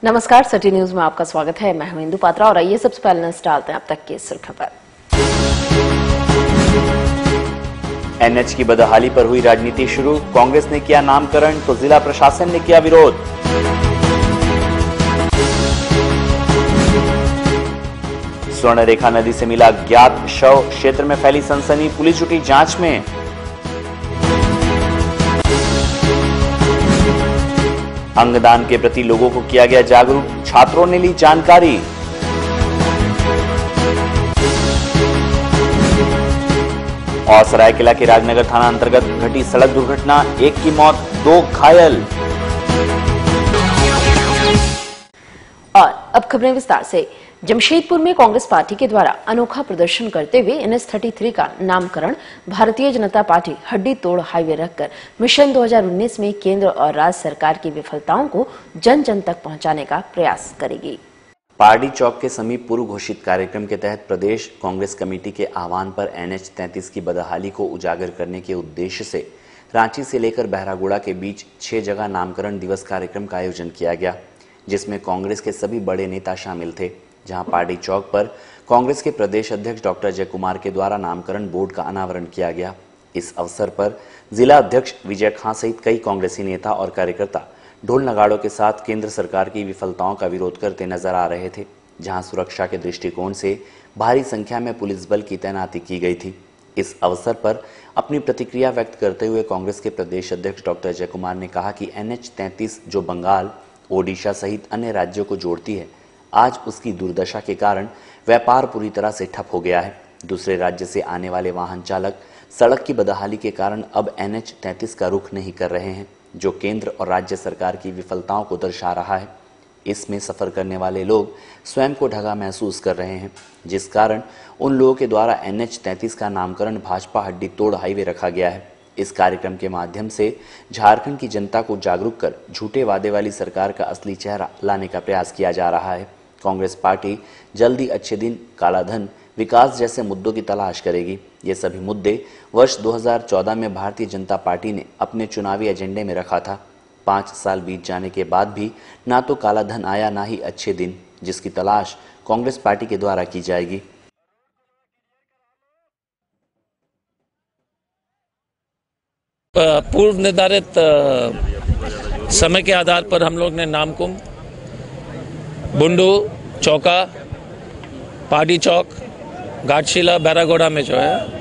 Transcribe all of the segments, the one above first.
नमस्कार, city news में आपका स्वागत है। मैं हूं इंदु पात्रा और आइए सबसे पहले नजर डालते हैं अब तक की सुर्खियों पर। एनएच की बदहाली पर हुई राजनीति शुरू। कांग्रेस ने किया नामकरण तो जिला प्रशासन ने किया विरोध। स्वर्णरेखा नदी से मिला ज्ञात शव, क्षेत्र में फैली सनसनी, पुलिस जुटी जांच में। अंगदान के प्रति लोगों को किया गया जागरूक, छात्रों ने ली जानकारी। और सरायकेला के राजनगर थाना अंतर्गत घटी सड़क दुर्घटना, एक की मौत, 2 घायल। और अब खबरें विस्तार से। जमशेदपुर में कांग्रेस पार्टी के द्वारा अनोखा प्रदर्शन करते हुए NH-33 का नामकरण भारतीय जनता पार्टी हड्डी तोड़ हाईवे रखकर मिशन 2019 में केंद्र और राज्य सरकार की विफलताओं को जन जन तक पहुंचाने का प्रयास करेगी। पारडी चौक के समीप पूर्व घोषित कार्यक्रम के तहत प्रदेश कांग्रेस कमेटी के आह्वान पर NH-33 की बदहाली को उजागर करने के उद्देश्य से रांची से लेकर बहरागोड़ा के बीच 6 जगह नामकरण दिवस कार्यक्रम का आयोजन किया गया, जिसमें कांग्रेस के सभी बड़े नेता शामिल थे। जहां पारडी चौक पर कांग्रेस के प्रदेश अध्यक्ष डॉक्टर जय कुमार के द्वारा नामकरण बोर्ड का अनावरण किया गया। इस अवसर पर जिला अध्यक्ष विजय खां सहित कई कांग्रेसी नेता और कार्यकर्ता ढोल नगाड़ों के साथ केंद्र सरकार की विफलताओं का विरोध करते नजर आ रहे थे, जहां सुरक्षा के दृष्टिकोण से भारी संख्या में पुलिस बल की तैनाती की गई थी। इस अवसर पर अपनी प्रतिक्रिया व्यक्त करते हुए कांग्रेस के प्रदेश अध्यक्ष डॉक्टर जय कुमार ने कहा कि NH-33 जो बंगाल, ओडिशा सहित अन्य राज्यों को जोड़ती है, आज उसकी दुर्दशा के कारण व्यापार पूरी तरह से ठप हो गया है। दूसरे राज्य से आने वाले वाहन चालक सड़क की बदहाली के कारण अब NH-33 का रुख नहीं कर रहे हैं, जो केंद्र और राज्य सरकार की विफलताओं को दर्शा रहा है। इसमें सफर करने वाले लोग स्वयं को ढगा महसूस कर रहे हैं, जिस कारण उन लोगों के द्वारा NH-33 का नामकरण भाजपा हड्डी तोड़ हाईवे रखा गया है। इस कार्यक्रम के माध्यम से झारखंड की जनता को जागरूक कर झूठे वादे वाली सरकार का असली चेहरा लाने का प्रयास किया जा रहा है। कांग्रेस पार्टी जल्दी अच्छे दिन, कालाधन, विकास जैसे मुद्दों की तलाश करेगी। ये सभी मुद्दे वर्ष 2014 में भारतीय जनता पार्टी ने अपने चुनावी एजेंडे में रखा था। 5 साल बीत जाने के बाद भी ना तो कालाधन आया, ना ही अच्छे दिन, जिसकी तलाश कांग्रेस पार्टी के द्वारा की जाएगी। पूर्व निर्धारित समय के आधार पर हम लोग ने नामकुम, बुंडू, चौका, पारडी चौक, घाटशिला, बैरागोड़ा में जो है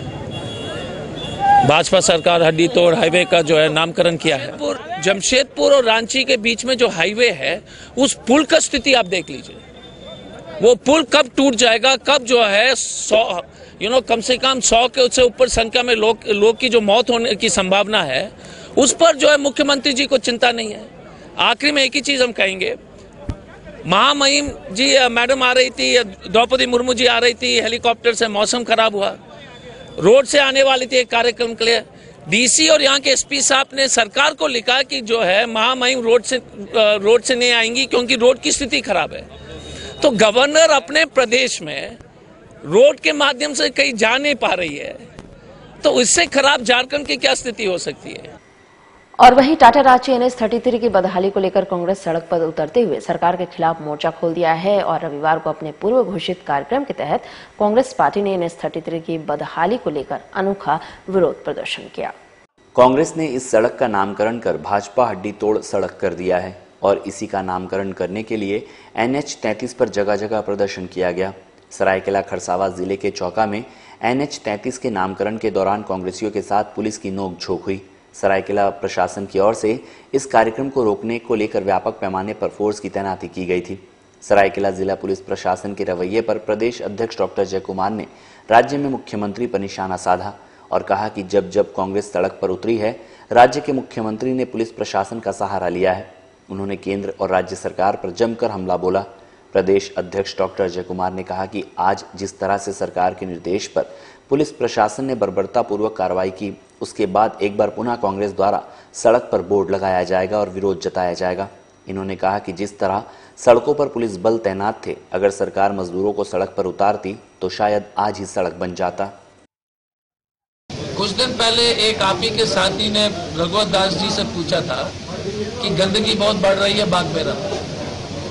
भाजपा सरकार हड्डी तोड़ हाईवे का जो है नामकरण किया है। जमशेदपुर और रांची के बीच में जो हाईवे है, उस पुल का स्थिति आप देख लीजिए। वो पुल कब टूट जाएगा, कब जो है 100 कम से कम 100 के उससे ऊपर संख्या में लोग की जो मौत होने की संभावना है, उस पर जो है मुख्यमंत्री जी को चिंता नहीं है। आखिरी में एक ही चीज हम कहेंगे, महामहिम जी मैडम आ रही थी, द्रौपदी मुर्मू जी आ रही थी हेलीकॉप्टर से, मौसम खराब हुआ, रोड से आने वाली थी एक कार्यक्रम के लिए। डीसी और यहाँ के एसपी साहब ने सरकार को लिखा कि जो है महामहिम रोड से नहीं आएंगी क्योंकि रोड की स्थिति खराब है। तो गवर्नर अपने प्रदेश में रोड के माध्यम से कहीं जा नहीं पा रही है, तो इससे खराब झारखंड की क्या स्थिति हो सकती है। और वहीं टाटा रांची NH-33 की बदहाली को लेकर कांग्रेस सड़क पर उतरते हुए सरकार के खिलाफ मोर्चा खोल दिया है और रविवार को अपने पूर्व घोषित कार्यक्रम के तहत कांग्रेस पार्टी ने NH-33 की बदहाली को लेकर अनोखा विरोध प्रदर्शन किया। कांग्रेस ने इस सड़क का नामकरण कर भाजपा हड्डी तोड़ सड़क कर दिया है और इसी का नामकरण करने के लिए NH-33 पर जगह जगह प्रदर्शन किया गया। सरायकेला खरसावां जिले के चौका में NH-33 के नामकरण के दौरान कांग्रेसियों के साथ पुलिस की नोकझोंक हुई। सरायकेला प्रशासन की ओर से इस कार्यक्रम को रोकने को लेकर व्यापक पैमाने पर फोर्स की तैनाती की गई थी। सरायकेला जिला पुलिस प्रशासन के रवैये पर प्रदेश अध्यक्ष डॉक्टर जय कुमार ने राज्य में मुख्यमंत्री पर निशाना साधा और कहा कि जब जब कांग्रेस सड़क पर उतरी है, राज्य के मुख्यमंत्री ने पुलिस प्रशासन का सहारा लिया है। उन्होंने केंद्र और राज्य सरकार पर जमकर हमला बोला। प्रदेश अध्यक्ष डॉक्टर जय कुमार ने कहा कि आज जिस तरह से सरकार के निर्देश पर पुलिस प्रशासन ने बर्बरतापूर्वक कार्रवाई की, उसके बाद एक बार पुनः कांग्रेस द्वारा सड़क पर बोर्ड लगाया जाएगा और विरोध जताया जाएगा। इन्होंने कहा कि जिस तरह सड़कों पर पुलिस बल तैनात थे, अगर सरकार मजदूरों को सड़क पर उतारती तो शायद आज ही सड़क बन जाता। कुछ दिन पहले एक आप ही के साथी ने रघुवर दास जी से पूछा था कि गंदगी बहुत बढ़ रही है बागबेरा।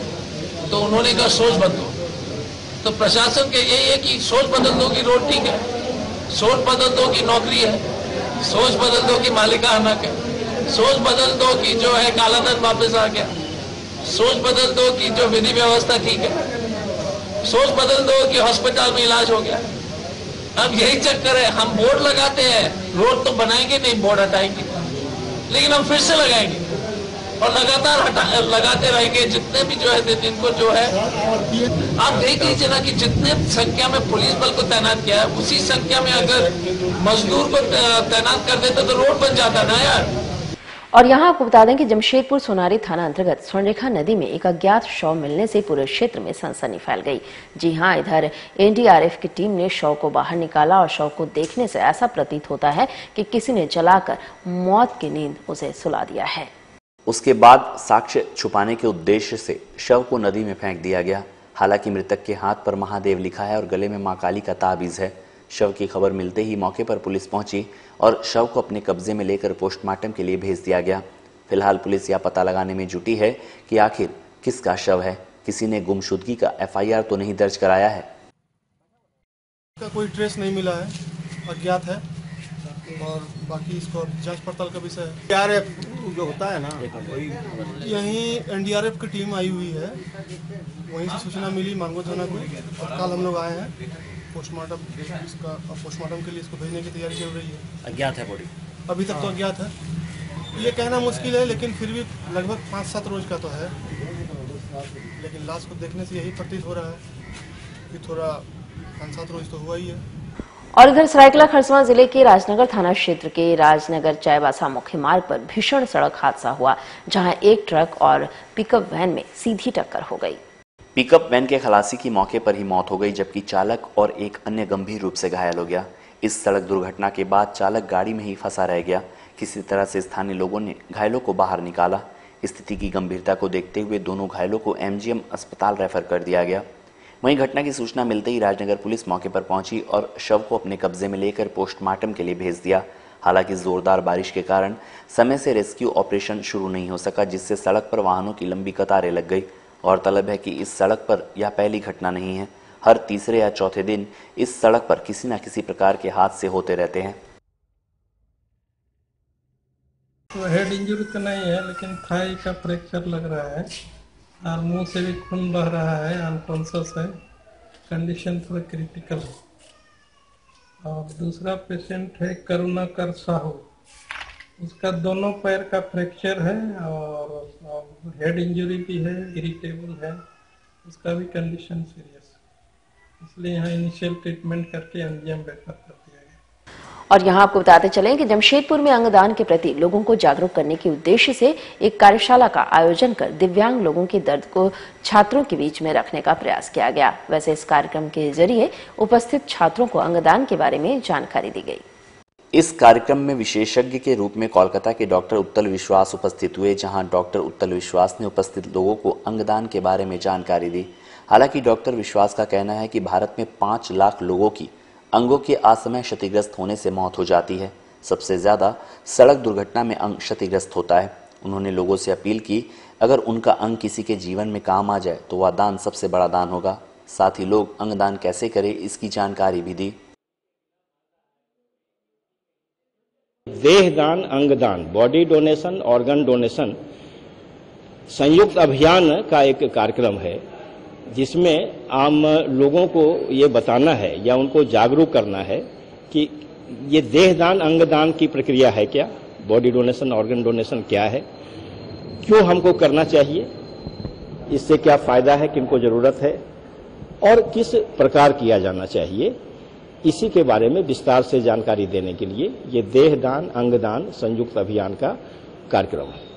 तो उन्होंने कहा सोच बदलो। तो प्रशासन के यही है कि सोच बदल दो कि रोड ठीक है, सोच बदल दो कि नौकरी है, सोच बदल दो कि मालिकाना है, सोच बदल दो कि जो है कालाधन वापस आ गया, सोच बदल दो कि जो विधि व्यवस्था ठीक है, सोच बदल दो कि हॉस्पिटल में इलाज हो गया। अब यही चक्कर है, हम बोर्ड लगाते हैं, रोड तो बनाएंगे नहीं, बोर्ड हटाएंगे, लेकिन हम फिर से लगाएंगे और लगातार लगाते रहेंगे जितने भी जो है जिनको जो है। आप देख लीजिए ना कि जितने संख्या में पुलिस बल को तैनात किया है, उसी संख्या में अगर मजदूर को तैनात कर देते तो रोड बन जाता ना यार। और यहाँ आपको बता दें कि जमशेदपुर सोनारी थाना अंतर्गत स्वर्णरेखा नदी में एक अज्ञात शव मिलने से पूरे क्षेत्र में सनसनी फैल गई। जी हाँ, इधर एनडीआरएफ की टीम ने शव को बाहर निकाला और शव को देखने से ऐसा प्रतीत होता है कि किसी ने जलाकर मौत की नींद उसे सुला दिया है। उसके बाद साक्ष्य छुपाने के उद्देश्य से शव को नदी में फेंक दिया गया। हालांकि मृतक के हाथ पर महादेव लिखा है और गले में मां काली का ताबीज है। शव की खबर मिलते ही मौके पर पुलिस पहुंची और शव को अपने कब्जे में लेकर पोस्टमार्टम के लिए भेज दिया गया। फिलहाल पुलिस यह पता लगाने में जुटी है कि आखिर किसका शव है। किसी ने गुमशुदगी का एफआईआर तो नहीं दर्ज कराया है। कोई ट्रेस नहीं मिला है, अज्ञात है और बाकी इसको जांच पड़ताल का विषय है। एनडीआरएफ जो होता है ना, यहीं एनडीआरएफ की टीम आई हुई है, वहीं से सूचना मिली मांगो थाना को। कल हम लोग आए हैं पोस्टमार्टम के लिए इसको भेजने की तैयारी चल रही है। अज्ञात है बॉडी, अभी तक तो अज्ञात है, ये कहना मुश्किल है, लेकिन फिर भी लगभग 5-7 रोज का तो है। लेकिन लाश को देखने से यही प्रतीत हो रहा है कि थोड़ा 5-7 रोज तो हुआ ही है। और इधर सरायकेला खरसावां जिले के राजनगर थाना क्षेत्र के राजनगर चाईबासा मुख्य मार्ग पर भीषण सड़क हादसा हुआ, जहां एक ट्रक और पिकअप वैन में सीधी टक्कर हो गई। पिकअप वैन के खलासी की मौके पर ही मौत हो गई, जबकि चालक और एक अन्य गंभीर रूप से घायल हो गया। इस सड़क दुर्घटना के बाद चालक गाड़ी में ही फंसा रह गया। किसी तरह से स्थानीय लोगों ने घायलों को बाहर निकाला। स्थिति की गंभीरता को देखते हुए दोनों घायलों को एमजीएम अस्पताल रेफर कर दिया गया। वहीं घटना की सूचना मिलते ही राजनगर पुलिस मौके पर पहुंची और शव को अपने कब्जे में लेकर पोस्टमार्टम के लिए भेज दिया। हालांकि जोरदार बारिश के कारण समय से रेस्क्यू ऑपरेशन शुरू नहीं हो सका, जिससे सड़क पर वाहनों की लंबी कतारें लग गई। गौरतलब है कि इस सड़क पर यह पहली घटना नहीं है। हर तीसरे या चौथे दिन इस सड़क पर किसी न किसी प्रकार के हादसे होते रहते हैं। तो हेड इंजरी तो नहीं है, लेकिन थाई का फ्रैक्चर लग रहा है और मुंह से भी खून बह रहा है, अनकॉन्शियस है, कंडीशन थोड़ा क्रिटिकल है। और दूसरा पेशेंट है करुणाकर साहू, उसका दोनों पैर का फ्रैक्चर है और हेड इंजरी भी है, इरिटेबल है, उसका भी कंडीशन सीरियस है, इसलिए यहाँ इनिशियल ट्रीटमेंट करके एमजीएम रेफर कर दिया गया। और यहाँ आपको बताते चलें कि जमशेदपुर में अंगदान के प्रति लोगों को जागरूक करने के उद्देश्य से एक कार्यशाला का आयोजन कर दिव्यांग लोगों के दर्द को छात्रों के बीच में रखने का प्रयास किया गया। वैसे इस कार्यक्रम के जरिए उपस्थित छात्रों को अंगदान के बारे में जानकारी दी गई। इस कार्यक्रम में विशेषज्ञ के रूप में कोलकाता के डॉक्टर उत्तल विश्वास उपस्थित हुए, जहां डॉक्टर उत्तल विश्वास ने उपस्थित लोगों को अंगदान के बारे में जानकारी दी। हालांकि डॉक्टर विश्वास का कहना है कि भारत में 5 लाख लोगों की अंगों के असमय क्षतिग्रस्त होने से मौत हो जाती है। सबसे ज्यादा सड़क दुर्घटना में अंग क्षतिग्रस्त होता है। उन्होंने लोगों से अपील की, अगर उनका अंग किसी के जीवन में काम आ जाए तो वह दान सबसे बड़ा दान होगा। साथ ही लोग अंगदान कैसे करें, इसकी जानकारी भी दी। देहदान, अंगदान, बॉडी डोनेशन, ऑर्गन डोनेशन संयुक्त अभियान का एक कार्यक्रम है, जिसमें आम लोगों को ये बताना है या उनको जागरूक करना है कि ये देहदान, अंगदान की प्रक्रिया है क्या, बॉडी डोनेशन, ऑर्गन डोनेशन क्या है, क्यों हमको करना चाहिए, इससे क्या फायदा है, किनको जरूरत है और किस प्रकार किया जाना चाहिए, इसी के बारे में विस्तार से जानकारी देने के लिए ये देहदान, अंगदान संयुक्त अभियान का कार्यक्रम है।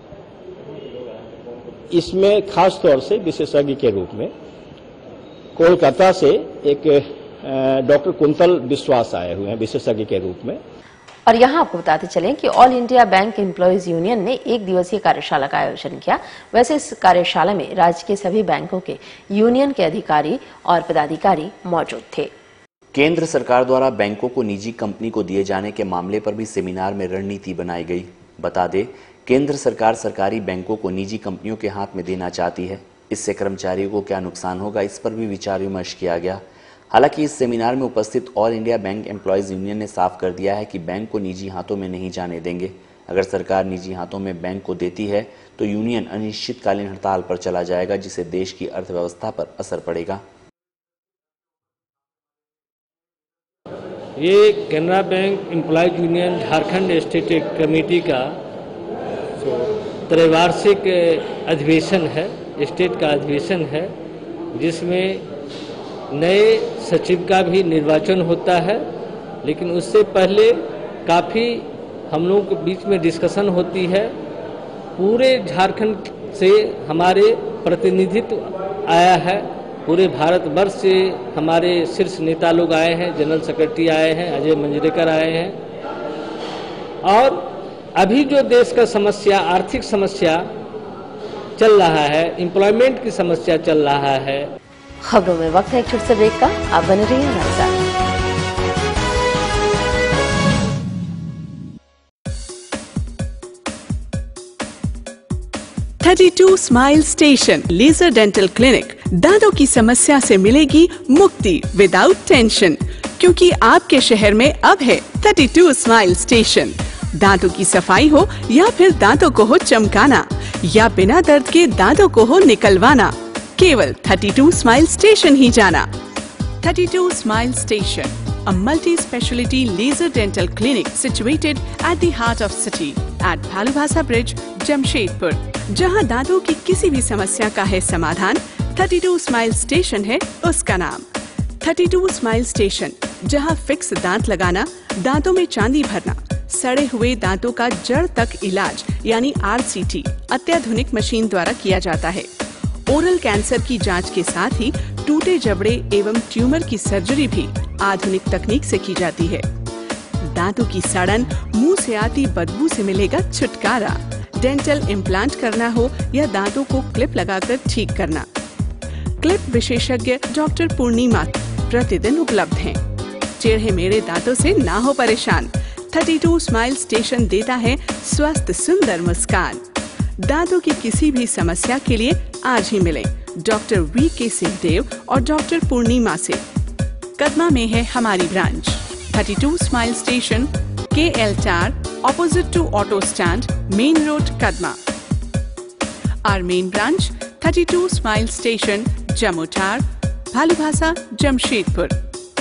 इसमें खास तौर से विशेषज्ञ के रूप में कोलकाता से एक डॉक्टर कुंतल विश्वास आए हुए हैं विशेषज्ञ के रूप में। और यहाँ आपको बताते चलें कि all India bank employees union ने 1 दिवसीय कार्यशाला का आयोजन किया। वैसे इस कार्यशाला में राज्य के सभी बैंकों के यूनियन के अधिकारी और पदाधिकारी मौजूद थे। केंद्र सरकार द्वारा बैंकों को निजी कंपनी को दिए जाने के मामले पर भी सेमिनार में रणनीति बनाई गई। बता दें, केंद्र सरकार सरकारी बैंकों को निजी कंपनियों के हाथ में देना चाहती है। इससे कर्मचारियों को क्या नुकसान होगा, इस पर भी विचार विमर्श किया गया। हालांकि इस सेमिनार में उपस्थित all India bank employees union ने साफ कर दिया है कि बैंक को निजी हाथों में नहीं जाने देंगे। अगर सरकार निजी हाथों में बैंक को देती है तो यूनियन अनिश्चितकालीन हड़ताल पर चला जाएगा, जिससे देश की अर्थव्यवस्था पर असर पड़ेगा। ये Canara bank employees union Jharkhand state committee का त्रैवार्षिक अधिवेशन है, स्टेट का अधिवेशन है, जिसमें नए सचिव का भी निर्वाचन होता है। लेकिन उससे पहले काफ़ी हम लोगों के बीच में डिस्कशन होती है। पूरे झारखंड से हमारे प्रतिनिधित्व आया है, पूरे भारतवर्ष से हमारे शीर्ष नेता लोग आए हैं, जनरल सेक्रेटरी आए हैं, अजय मंजरेकर आए हैं। और अभी जो देश का समस्या, आर्थिक समस्या चल रहा है, एम्प्लॉयमेंट की समस्या चल रहा है। खबरों में वक्त है एक छोटे से ब्रेक का, आप बने रहिए हमारे साथ। 32 smile station laser dental clinic. दांतों की समस्या से मिलेगी मुक्ति विदाउट टेंशन, क्योंकि आपके शहर में अब है 32 स्माइल स्टेशन। दांतों की सफाई हो या फिर दांतों को हो चमकाना, या बिना दर्द के दांतों को हो निकलवाना, केवल 32 स्माइल स्टेशन ही जाना। 32 smile station, a multi-speciality laser dental clinic situated at the heart of city at Bhalubhasa Bridge, Jamshedpur. जहां दांतों की किसी भी समस्या का है समाधान, 32 स्माइल स्टेशन है उसका नाम। 32 स्माइल स्टेशन, जहां फिक्स दांत लगाना, दांतों में चांदी भरना, सड़े हुए दांतों का जड़ तक इलाज यानी RCT अत्याधुनिक मशीन द्वारा किया जाता है। ओरल कैंसर की जांच के साथ ही टूटे जबड़े एवं ट्यूमर की सर्जरी भी आधुनिक तकनीक से की जाती है। दांतों की सड़न, मुंह से आती बदबू से मिलेगा छुटकारा। डेंटल इम्प्लांट करना हो या दांतों को क्लिप लगाकर ठीक करना, क्लिप विशेषज्ञ डॉक्टर पूर्णिमा प्रतिदिन उपलब्ध हैं। टेढ़े मेढ़े दांतों से ना हो परेशान, 32 स्माइल स्टेशन देता है स्वस्थ सुंदर मुस्कान। दांतों की किसी भी समस्या के लिए आज ही मिले डॉक्टर VK सिंहदेव और डॉक्टर पूर्णिमा से। कदमा में है हमारी ब्रांच 32 स्माइल स्टेशन, KL टार opposite to auto stand, main road Kadma. Our main branch 32 smile station, जम्मू टार, भालूभासा, जमशेदपुर।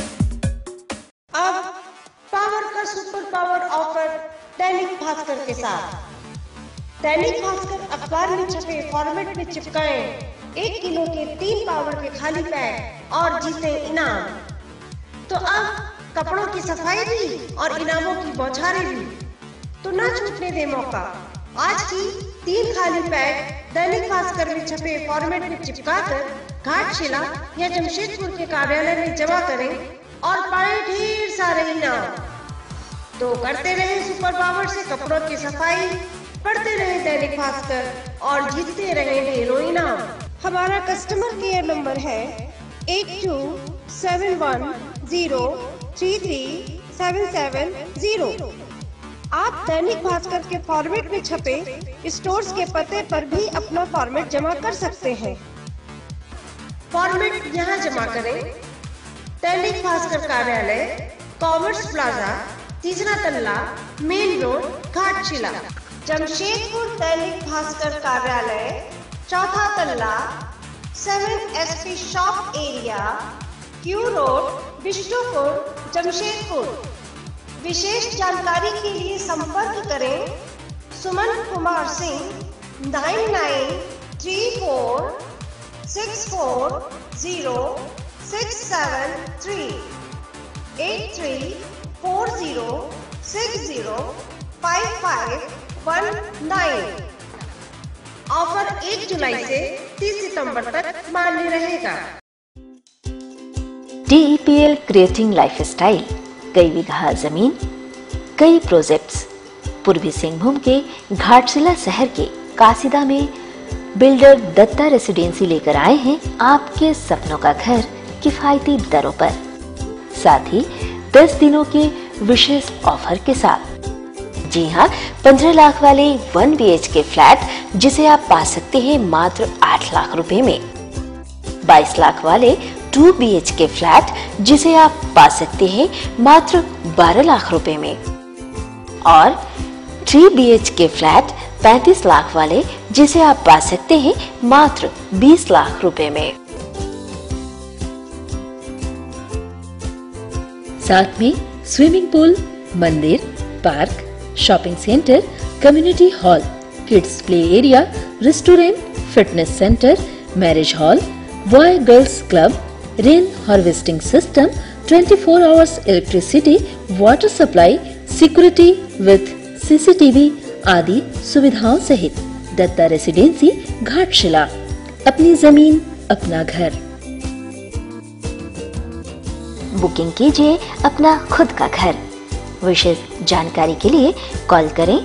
अब पावर का super power offer Dainik Bhaskar के साथ। दैनिक भास्कर अखबार में छपे फॉर्मेट में चिपकाएं 1 किलो के 3 पावर के खाली पैक और जीते इनाम। तो अब कपड़ों की सफाई भी और इनामों की बौछारें भी, तो न छूटने दे मौका। आज की 3 खाली पैक दैनिक भास्कर में छपे फॉर्मेट में चिपकाकर घाटशिला या जमशेदपुर के कार्यालय में जमा करें और पाए ढेर सारे इनाम। तो करते रहे सुपर पावर से कपड़ों की सफाई, पढ़ते रहे दैनिक भास्कर और जीतते रहे ढेरों इनाम। हमारा कस्टमर केयर नंबर है 8271033770। आप दैनिक भास्कर के फॉर्मेट में छपे स्टोर्स के पते पर भी अपना फॉर्मेट जमा कर सकते हैं। फॉर्मेट यहाँ जमा करें। दैनिक भास्कर कार्यालय, कॉमर्स प्लाजा, 3रा तल्ला, मेन रोड, घाटशिला, जमशेदपुर। दैनिक भास्कर कार्यालय, 4था तल्ला, 7SP shop area, Q road, Bistupur, Jamshedpur. विशेष जानकारी के लिए संपर्क करें सुमन कुमार सिंह 9934640673 8340605519। ऑफर 1 जुलाई से 30 सितंबर तक मान्य रहेगा। DEPL क्रिएटिंग लाइफस्टाइल, कई बीघा जमीन, कई प्रोजेक्ट्स। पूर्वी सिंहभूम के घाटशिला शहर के कासिदा में बिल्डर दत्ता रेसिडेंसी लेकर आए हैं आपके सपनों का घर किफायती दरों पर, साथ ही 10 दिनों के विशेष ऑफर के साथ। जी हाँ, 15 लाख वाले 1 BHK फ्लैट जिसे आप पा सकते हैं मात्र 8 लाख रुपए में। 22 लाख वाले 2 BHK फ्लैट जिसे आप पा सकते हैं मात्र 12 लाख रुपए में। और 3 BHK फ्लैट 35 लाख वाले जिसे आप पा सकते हैं मात्र 20 लाख रुपए में। साथ में स्विमिंग पूल, मंदिर, park, shopping centre, community hall, kids play area, restaurant, fitness centre, marriage hall, boy girls club, rain harvesting system, 24 hours electricity, water supply, security with CCTV आदि सुविधाओं सहित दत्ता रेसिडेंसी घाटशिला। अपनी जमीन, अपना घर। बुकिंग कीजिए अपना खुद का घर। विशेष जानकारी के लिए कॉल करें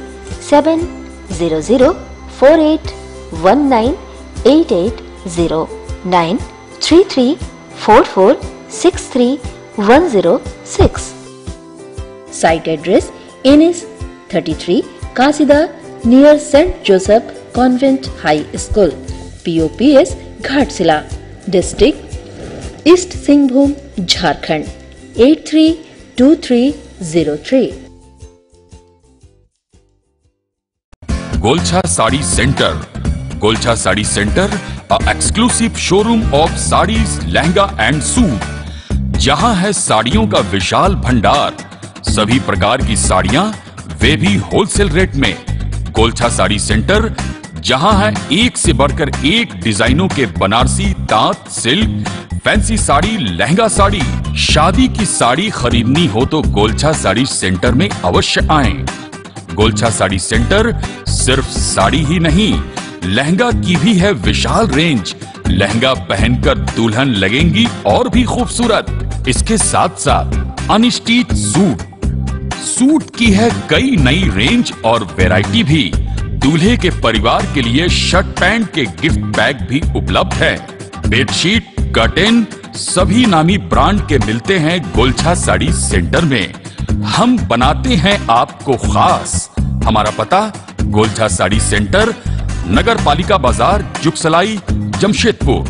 70048188093344631006। Site address NS 33 Kashida near Saint Joseph convent high school, POPS Ghatshila, district east Singhbhum, Jharkhand 832303। Golchha sari centre. Golchha sari centre, a exclusive showroom of saris, lehenga and suit. जहां है साड़ियों का विशाल भंडार, सभी प्रकार की साड़ियां, वे भी होलसेल रेट में। गोलछा साड़ी सेंटर, जहां है एक से बढ़कर एक डिजाइनों के बनारसी, तांत, सिल्क, फैंसी साड़ी, लहंगा साड़ी। शादी की साड़ी खरीदनी हो तो गोलछा साड़ी सेंटर में अवश्य आएं। गोलछा साड़ी सेंटर सिर्फ साड़ी ही नहीं, लहंगा की भी है विशाल रेंज। लहंगा पहनकर दुल्हन लगेंगी और भी खूबसूरत। इसके साथ साथ अनस्टिच सूट की है कई नई रेंज और वैरायटी भी। दूल्हे के परिवार के लिए शर्ट पैंट के गिफ्ट बैग भी उपलब्ध है। बेडशीट, कर्टेन सभी नामी ब्रांड के मिलते हैं गोलछा साड़ी सेंटर में। हम बनाते हैं आपको खास। हमारा पता गोलछा साड़ी सेंटर, नगर पालिका बाजार, जुगसलाई, जमशेदपुर।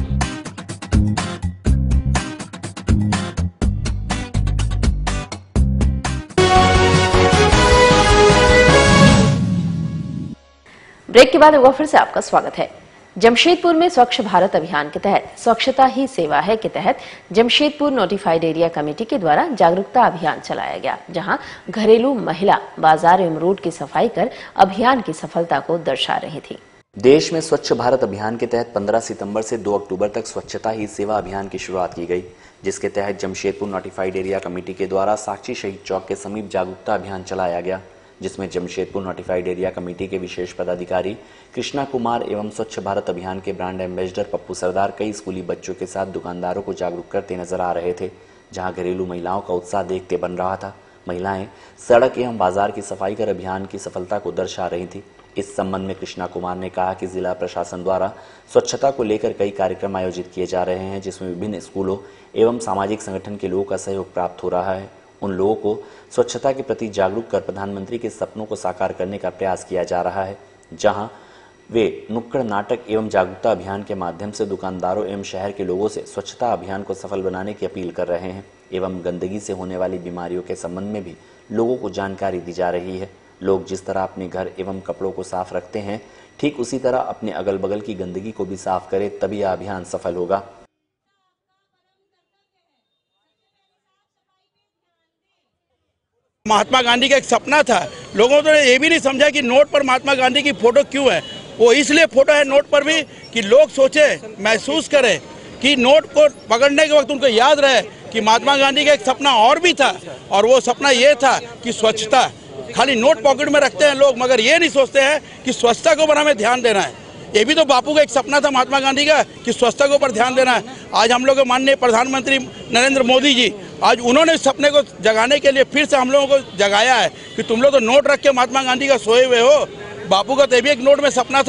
ब्रेक के बाद एक बार फिर से आपका स्वागत है। जमशेदपुर में स्वच्छ भारत अभियान के तहत स्वच्छता ही सेवा है के तहत जमशेदपुर नोटिफाइड एरिया कमेटी के द्वारा जागरूकता अभियान चलाया गया, जहां घरेलू महिला बाजार एवं रोड की सफाई कर अभियान की सफलता को दर्शा रही थी। देश में स्वच्छ भारत अभियान के तहत 15 सितंबर से 2 अक्टूबर तक स्वच्छता ही सेवा अभियान की शुरुआत की गई, जिसके तहत जमशेदपुर नोटिफाइड एरिया कमेटी के द्वारा साक्षी शहीद चौक के समीप जागरूकता अभियान चलाया गया, जिसमें जमशेदपुर नोटिफाइड एरिया कमेटी के विशेष पदाधिकारी कृष्णा कुमार एवं स्वच्छ भारत अभियान के ब्रांड एम्बेसडर पप्पू सरदार कई स्कूली बच्चों के साथ दुकानदारों को जागरूक करते नजर आ रहे थे, जहां घरेलू महिलाओं का उत्साह देखते बन रहा था। महिलाएं सड़क एवं बाजार की सफाई कर अभियान की सफलता को दर्शा रही थी। इस संबंध में कृष्णा कुमार ने कहा कि जिला प्रशासन द्वारा स्वच्छता को लेकर कई कार्यक्रम आयोजित किए जा रहे हैं, जिसमें विभिन्न स्कूलों एवं सामाजिक संगठन के लोगों का सहयोग प्राप्त हो रहा है। उन लोगों को स्वच्छता के प्रति जागरूक कर प्रधानमंत्री के सपनों को साकार करने का प्रयास किया जा रहा है, जहां वे नुक्कड़ नाटक एवं जागरूकता अभियान के माध्यम से दुकानदारों एवं शहर के लोगों से स्वच्छता अभियान को सफल बनाने की अपील कर रहे हैं एवं गंदगी से होने वाली बीमारियों के संबंध में भी लोगों को जानकारी दी जा रही है। लोग जिस तरह अपने घर एवं कपड़ों को साफ रखते हैं, ठीक उसी तरह अपने अगल बगल की गंदगी को भी साफ करें, तभी यह अभियान सफल होगा। महात्मा गांधी का एक सपना था, लोगों ने ये भी नहीं समझा कि नोट पर महात्मा गांधी की फोटो क्यों है। वो इसलिए फोटो है नोट पर भी कि लोग सोचे, महसूस करें कि नोट को पकड़ने के वक्त उनको याद रहे कि महात्मा गांधी का एक सपना और भी था, और वो सपना ये था कि स्वच्छता। खाली नोट पॉकेट में रखते हैं लोग, मगर ये नहीं सोचते हैं कि स्वच्छता के ऊपर हमें ध्यान देना है। ये भी तो बापू का एक सपना था महात्मा गांधी का कि स्वच्छता के ऊपर ध्यान देना है। आज हम लोग के माननीय प्रधानमंत्री नरेंद्र मोदी जी, आज उन्होंने इस सपने को जगाने के लिए फिर से हम लोगों को जगाया है कि तुम लोग तो नोट रख के महात्मा गांधी का सोए हुए हो। बापू का तो भी एक नोट में सपना था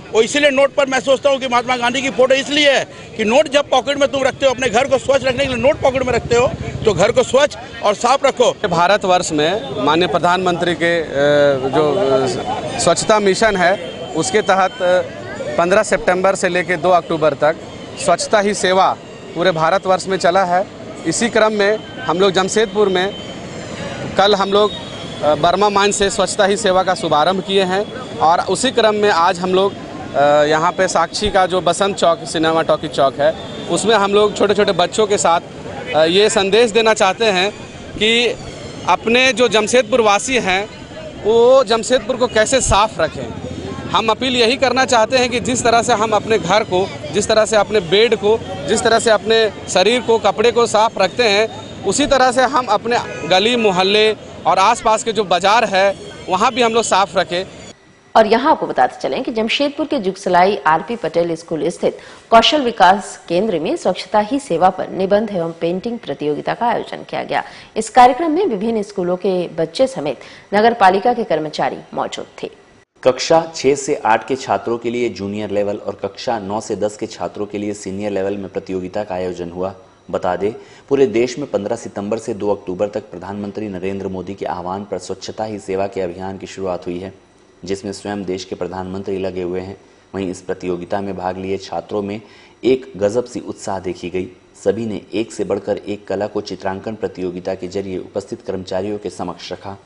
वो इसीलिए नोट पर मैं सोचता हूँ कि महात्मा गांधी की फोटो इसलिए है कि नोट जब पॉकेट में तुम रखते हो, अपने घर को स्वच्छ रखने के लिए नोट पॉकेट में रखते हो, तो घर को स्वच्छ और साफ रखो। भारतवर्ष में माननीय प्रधानमंत्री के जो स्वच्छता मिशन है उसके तहत 15 सितंबर से लेकर 2 अक्टूबर तक स्वच्छता ही सेवा पूरे भारतवर्ष में चला है। इसी क्रम में हम लोग जमशेदपुर में कल हम लोग बर्मा माइन से स्वच्छता ही सेवा का शुभारंभ किए हैं और उसी क्रम में आज हम लोग यहाँ पे साक्षी का जो बसंत चौक सिनेमा टॉकी चौक है उसमें हम लोग छोटे छोटे बच्चों के साथ ये संदेश देना चाहते हैं कि अपने जो जमशेदपुर वासी हैं वो जमशेदपुर को कैसे साफ रखें। हम अपील यही करना चाहते हैं कि जिस तरह से हम अपने घर को, जिस तरह से अपने बेड को, जिस तरह से अपने शरीर को, कपड़े को साफ रखते हैं, उसी तरह से हम अपने गली मोहल्ले और आसपास के जो बाजार है वहाँ भी हम लोग साफ रखें। और यहाँ आपको बताते चलें कि जमशेदपुर के जुगसलाई आरपी पटेल स्कूल स्थित कौशल विकास केंद्र में स्वच्छता ही सेवा पर निबंध एवं पेंटिंग प्रतियोगिता का आयोजन किया गया। इस कार्यक्रम में विभिन्न स्कूलों के बच्चे समेत नगर पालिका के कर्मचारी मौजूद थे। कक्षा 6 से 8 के छात्रों के लिए जूनियर लेवल और कक्षा 9 से 10 के छात्रों के लिए सीनियर लेवल में प्रतियोगिता का आयोजन हुआ। बता दें, पूरे देश में 15 सितंबर से 2 अक्टूबर तक प्रधानमंत्री नरेंद्र मोदी के आह्वान पर स्वच्छता ही सेवा के अभियान की शुरुआत हुई है, जिसमें स्वयं देश के प्रधानमंत्री लगे हुए हैं। वहीं इस प्रतियोगिता में भाग लिए छात्रों में एक गजब सी उत्साह देखी गई। सभी ने एक से बढ़कर एक कला को चित्रांकन प्रतियोगिता के जरिए उपस्थित कर्मचारियों के समक्ष रखा।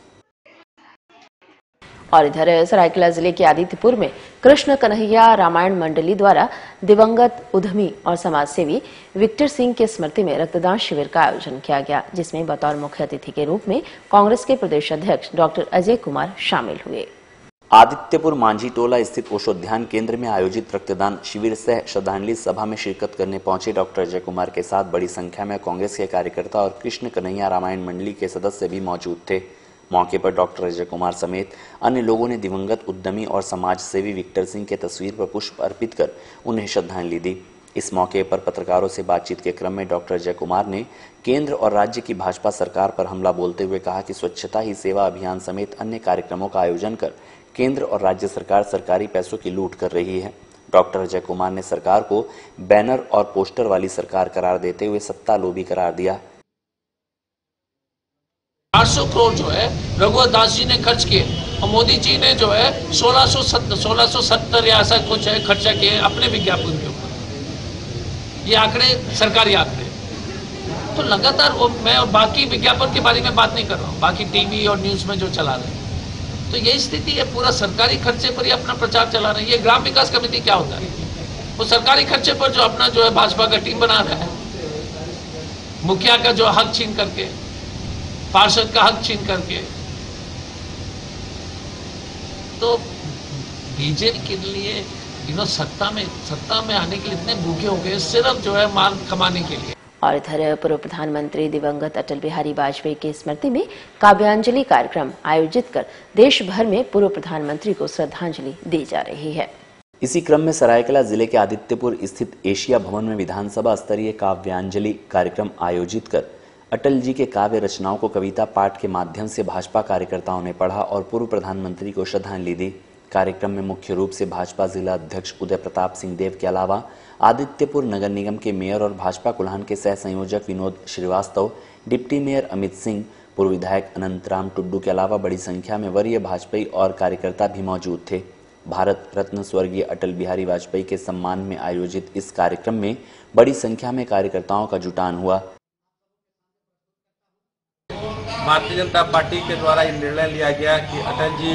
और इधर सरायकेला जिले के आदित्यपुर में कृष्ण कन्हैया रामायण मंडली द्वारा दिवंगत उद्यमी और समाजसेवी विक्टर सिंह की स्मृति में रक्तदान शिविर का आयोजन किया गया, जिसमें बतौर मुख्य अतिथि के रूप में कांग्रेस के प्रदेश अध्यक्ष डॉक्टर अजय कुमार शामिल हुए। आदित्यपुर मांझी टोला स्थित ओषोध्यान केंद्र में आयोजित रक्तदान शिविर सह श्रद्धांजलि सभा में शिरकत करने पहुंचे डॉक्टर अजय कुमार के साथ बड़ी संख्या में कांग्रेस के कार्यकर्ता और कृष्ण कन्हैया रामायण मंडली के सदस्य भी मौजूद थे। मौके पर डॉक्टर अजय कुमार समेत अन्य लोगों ने दिवंगत उद्यमी और समाजसेवी विक्टर सिंह के तस्वीर पर पुष्प अर्पित कर उन्हें श्रद्धांजलि दी। इस मौके पर पत्रकारों से बातचीत के क्रम में डॉक्टर अजय कुमार ने केंद्र और राज्य की भाजपा सरकार पर हमला बोलते हुए कहा कि स्वच्छता ही सेवा अभियान समेत अन्य कार्यक्रमों का आयोजन कर केंद्र और राज्य सरकार सरकारी पैसों की लूट कर रही है। डॉक्टर अजय कुमार ने सरकार को बैनर और पोस्टर वाली सरकार करार देते हुए सत्ता लोभी करार दिया। 800 करोड़ जो है रघुवर दास जी ने खर्च किए और मोदी जी ने जो है 1670 या ऐसा कुछ है खर्चा किए अपने विज्ञापन के ऊपर। ये आंकड़े सरकारी आंकड़े, तो लगातार मैं और बाकी विज्ञापन के बारे में बात नहीं कर रहा हूँ, बाकी टीवी और न्यूज में जो चला रहे हैं, तो यही स्थिति है। पूरा सरकारी खर्चे पर ही अपना प्रचार चला रहे हैं। ये ग्राम विकास कमेटी क्या होता है, वो सरकारी खर्चे पर जो अपना जो है भाजपा का टीम बना रहा है, मुखिया का जो हक छीन करके, पार्षद का हक छीन करके। तो बीजेपी के लिए सत्ता में आने के लिए इतने भूखे हो गए सिर्फ जो है माल कमाने के लिए। और इधर पूर्व प्रधानमंत्री दिवंगत अटल बिहारी वाजपेयी की स्मृति में काव्यांजलि कार्यक्रम आयोजित कर देश भर में पूर्व प्रधानमंत्री को श्रद्धांजलि दी जा रही है। इसी क्रम में सरायकेला जिले के आदित्यपुर स्थित एशिया भवन में विधानसभा स्तरीय काव्यांजलि कार्यक्रम आयोजित कर अटल जी के काव्य रचनाओं को कविता पाठ के माध्यम से भाजपा कार्यकर्ताओं ने पढ़ा और पूर्व प्रधानमंत्री को श्रद्धांजलि दी। कार्यक्रम में मुख्य रूप से भाजपा जिला अध्यक्ष उदय प्रताप सिंह देव के अलावा आदित्यपुर नगर निगम के मेयर और भाजपा कुल्हान के सह संयोजक विनोद श्रीवास्तव, डिप्टी मेयर अमित सिंह, पूर्व विधायक अनंतराम टुड्डू के अलावा बड़ी संख्या में वरीय भाजपाई और कार्यकर्ता भी मौजूद थे। भारत रत्न स्वर्गीय अटल बिहारी वाजपेयी के सम्मान में आयोजित इस कार्यक्रम में बड़ी संख्या में कार्यकर्ताओं का जुटान हुआ। भारतीय जनता पार्टी के द्वारा ये निर्णय लिया गया कि अटल जी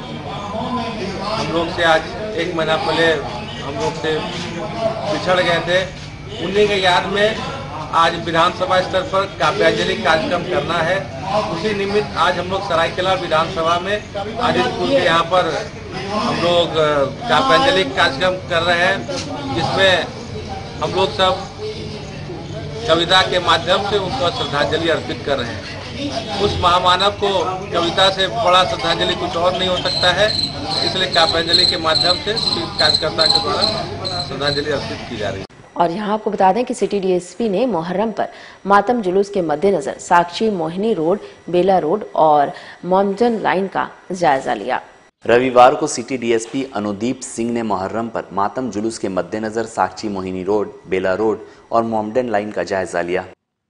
हम लोग से आज 1 महीना पहले हम लोग से बिछड़ गए थे, उन्हीं के याद में आज विधानसभा स्तर पर काव्यांजलि कार्यक्रम करना है। उसी निमित्त आज हम लोग सरायकेला विधानसभा में आदित्यपुर के यहाँ पर हम लोग काव्यांजलि कार्यक्रम कर रहे हैं, जिसमें हम लोग सब कविता के माध्यम से उनको श्रद्धांजलि अर्पित कर रहे हैं। उस महामानव को कविता से बड़ा श्रद्धांजलि कुछ और नहीं हो सकता है, इसलिए काव्यांजलि के माध्यम से कार्यकर्ता के द्वारा श्रद्धांजलि अर्पित की जा रही है। और यहाँ आपको बता दें कि सिटी डीएसपी ने मुहर्रम पर मातम जुलूस के मद्देनजर साक्षी, मोहिनी रोड, बेला रोड और मॉमजन लाइन का जायजा लिया। रविवार को सिटी डीएसपी अनुदीप सिंह ने मुहर्रम पर मातम जुलूस के मद्देनजर साकची मोहिनी रोड, बेला रोड और मोमडन लाइन का जायजा लिया।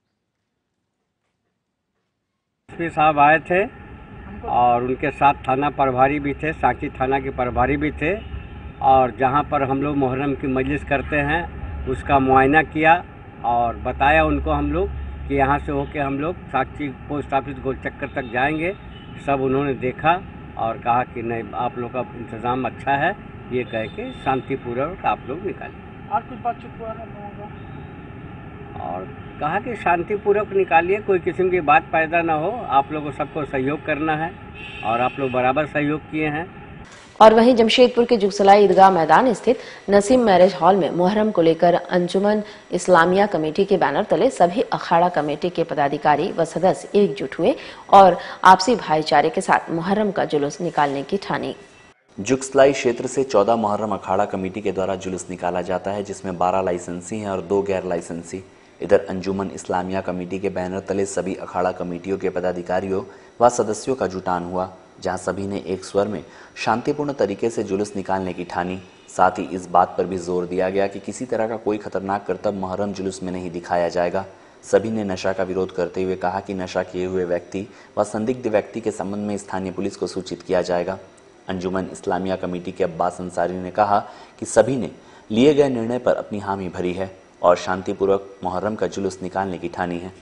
एसपी साहब आए थे और उनके साथ थाना प्रभारी भी थे, साकची थाना के प्रभारी भी थे, और जहां पर हम लोग मुहर्रम की मजलिस करते हैं उसका मुआयना किया और बताया उनको हम लोग कि यहाँ से होके हम लोग साकची पोस्ट ऑफिस गोल चक्कर तक जाएंगे। सब उन्होंने देखा और कहा कि नहीं, आप लोग का इंतज़ाम अच्छा है, ये कह के शांतिपूर्वक आप लोग निकालिए। और कुछ बातचीत हुआ है लोगों का और कहा कि शांतिपूर्वक निकालिए, कोई किस्म की बात पैदा ना हो, आप लोगों को सबको सहयोग करना है और आप लोग बराबर सहयोग किए हैं। और वहीं जमशेदपुर के जुगसलाई ईदगाह मैदान स्थित नसीम मैरिज हॉल में मुहर्रम को लेकर अंजुमन इस्लामिया कमेटी के बैनर तले सभी अखाड़ा कमेटी के पदाधिकारी व सदस्य एकजुट हुए और आपसी भाईचारे के साथ मुहर्रम का जुलूस निकालने की ठानी। जुगसलाई क्षेत्र से 14 मुहर्रम अखाड़ा कमेटी के द्वारा जुलूस निकाला जाता है, जिसमें 12 लाइसेंसी हैं और 2 गैर लाइसेंसी। इधर अंजुमन इस्लामिया कमेटी के बैनर तले सभी अखाड़ा कमेटियों के पदाधिकारियों व सदस्यों का जुटान हुआ, जहां सभी ने एक स्वर में शांतिपूर्ण तरीके से जुलूस निकालने की ठानी। साथ ही इस बात पर भी जोर दिया गया कि किसी तरह का कोई खतरनाक करतब मुहर्रम जुलूस में नहीं दिखाया जाएगा। सभी ने नशा का विरोध करते हुए कहा कि नशा किए हुए व्यक्ति व संदिग्ध व्यक्ति के संबंध में स्थानीय पुलिस को सूचित किया जाएगा। अंजुमन इस्लामिया कमेटी के अब्बास अंसारी ने कहा कि सभी ने लिए गए निर्णय पर अपनी हामी भरी है और शांतिपूर्वक मुहर्रम का जुलूस निकालने की ठानी है।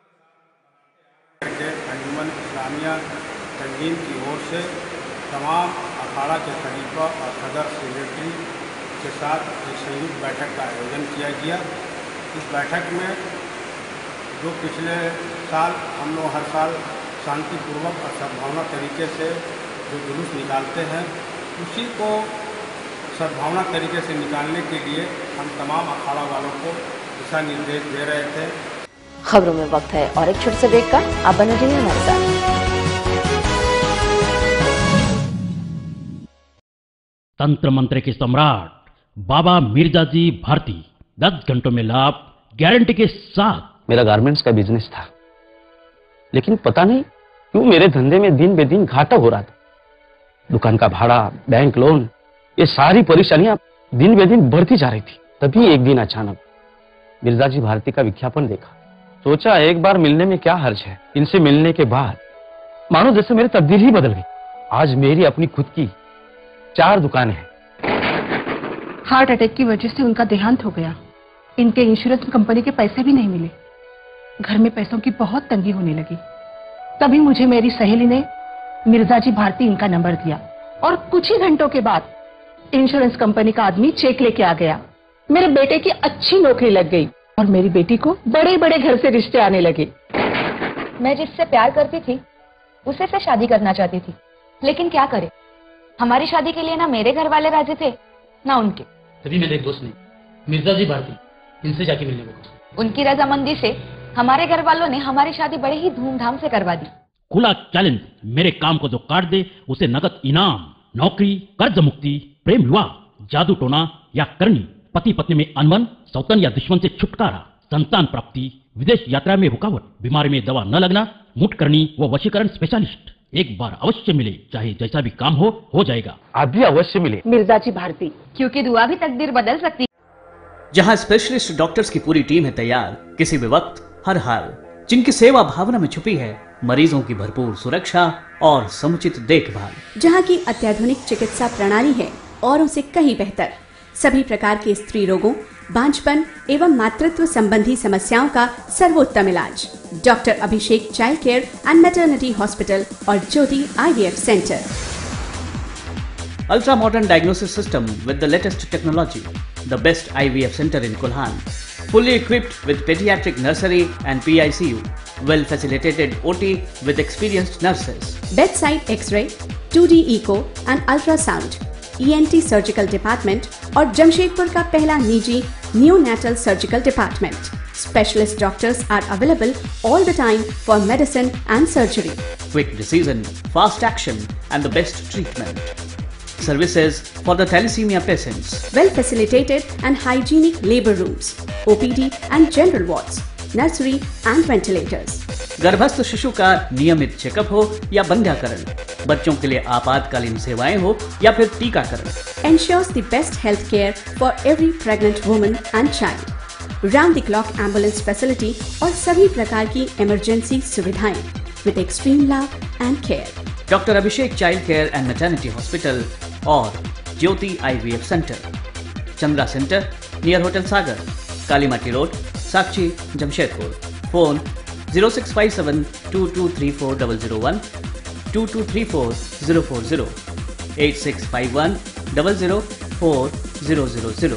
अंजुमन इस्लामिया तंजीम की ओर से तमाम अखाड़ा के खलीफा और सदर सेक्रेटरी के साथ एक संयुक्त बैठक का आयोजन किया गया। इस बैठक में जो पिछले साल हम लोग हर साल शांतिपूर्वक और सद्भावना तरीके से जो जुलूस निकालते हैं, उसी को सद्भावना तरीके से निकालने के लिए हम तमाम अखाड़ा वालों को दिशा निर्देश दे रहे थे। खबरों में वक्त है और एक छोटे से ब्रेक का, आप बने रहिए हमारे साथ। तंत्र मंत्र के सम्राट बाबा मिर्जाजी भारती 10 घंटों में लाभ गारंटी के साथ। मेरा गारमेंट्स का बिजनेस था, लेकिन पता नहीं क्यों मेरे धंधे में दिन बे दिन घाटा हो रहा था। दुकान का भाड़ा, बैंक लोन, ये सारी परेशानियां दिन बे दिन बढ़ती जा रही थी। तभी एक दिन अचानक मिर्जाजी भारती का विज्ञापन देखा, सोचा एक बार मिलने में क्या हर्ज है। इनसे मिलने के बाद मानो जैसे मेरी तकदीर ही बदल गई। आज मेरी अपनी खुद की 4 दुकानें हैं। हार्ट अटैक की वजह से उनका देहांत हो गया। इनके इंश्योरेंस कंपनी के पैसे भी नहीं मिले। घर में पैसों की बहुत तंगी होने लगी। तभी मुझे मेरी सहेली ने मिर्जाजी भारती इनका नंबर दिया और कुछ ही घंटों के बाद इंश्योरेंस कंपनी का आदमी चेक लेके आ गया। मेरे बेटे की अच्छी नौकरी लग गई और मेरी बेटी को बड़े बड़े घर से रिश्ते आने लगे। मैं जिससे प्यार करती थी उसे से शादी करना चाहती थी, लेकिन क्या करे, हमारी शादी के लिए ना मेरे घर वाले राजी थे ना उनके। तभी मेरे एक दोस्त ने मिर्जाजी भारती, इनसे जाके मिलने को। उनकी रजामंदी से हमारे घर वालों ने हमारी शादी बड़े ही धूमधाम से करवा दी। खुला चैलेंज, मेरे काम को जो काट दे उसे नगद इनाम, नौकरी, कर्ज मुक्ति, प्रेम विवाह, जादू टोना या करनी, पति पत्नी में अनबन, सौतन या दुश्मन से छुटकारा, संतान प्राप्ति, विदेश यात्रा में रुकावट, बीमारी में दवा न लगना, मुठ करनी व वशीकरण स्पेशलिस्ट। एक बार अवश्य मिले, चाहे जैसा भी काम हो जाएगा। आप भी अवश्य मिले मिर्जाजी भारती, क्योंकि दुआ भी तकदीर बदल सकती। जहां स्पेशलिस्ट डॉक्टर्स की पूरी टीम है तैयार, किसी भी वक्त हर हाल, जिनकी सेवा भावना में छुपी है मरीजों की भरपूर सुरक्षा और समुचित देखभाल। जहां की अत्याधुनिक चिकित्सा प्रणाली है और उसे कहीं बेहतर। सभी प्रकार के स्त्री रोगों, बांझपन एवं मातृत्व संबंधी समस्याओं का सर्वोत्तम इलाज। Doctor Abhishek child care and maternity hospital और Jyoti IVF centre. Ultra modern diagnosis system with the latest technology. The best IVF center in Kulhan. Fully equipped with pediatric nursery and PICU. Well facilitated OT with experienced nurses. Bedside X-ray, 2D echo and ultrasound. ENT surgical department और जमशेदपुर का पहला निजी neonatal surgical department. Specialist doctors are available all the time for medicine and surgery. Quick decision, fast action and the best treatment. Services for the thalassemia patients. Well facilitated and hygienic labor rooms, OPD and general wards, nursery and ventilators. गर्भस्थ शिशु का नियमित checkup हो या बंध्याकरण, बच्चों के लिए आपातकालीन सेवाएं हो या फिर टीकाकरण। Ensures the best health care for every pregnant woman and child. Round the clock ambulance facility और सभी प्रकार की इमरजेंसी सुविधाएं with extreme love and care. Doctor Abhishek child care and maternity hospital और Jyoti IVF centre, Chandra centre near hotel Sagar, Kalimati road, Sakchi, Jamshedpur. Phone 0657223401, 2234-040, 8651004000।